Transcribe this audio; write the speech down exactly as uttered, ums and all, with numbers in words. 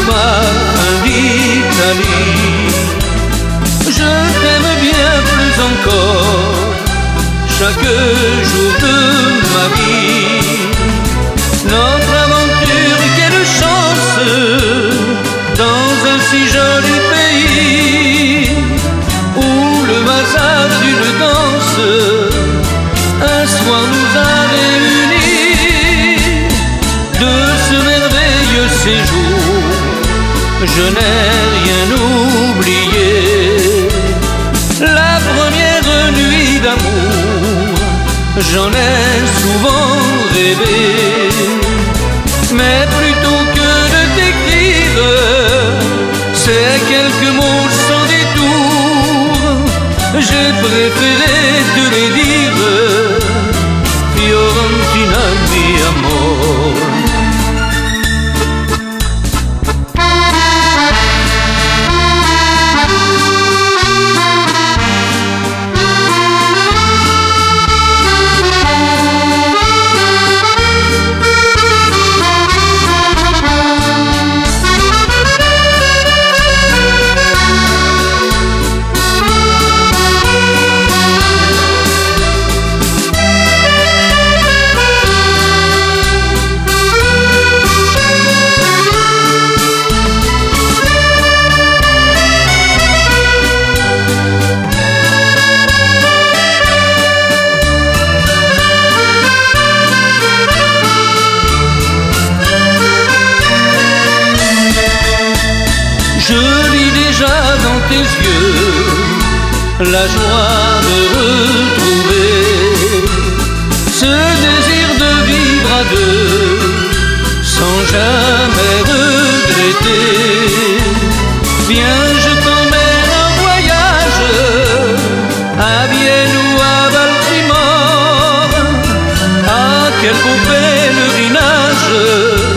ma d'Italie. Je t'aime bien plus encore chaque jour de ma vie. Notre aventure, quelle chance dans un si joli pays où le hasard d'une danse un soir nous a réunis. De ce merveilleux séjour, je n'ai rien oublié. La première nuit d'amour, j'en ai souvent rêvé. Mais plutôt que de t'écrire ces quelques mots sans détour, j'ai préféré te les dire. Fiorentina mi amor. Je lis déjà dans tes yeux la joie de retrouver ce désir de vivre à deux sans jamais regretter. Viens, je t'emmène en voyage à Vienne ou à Baltimore. Ah, quel beau pèlerinage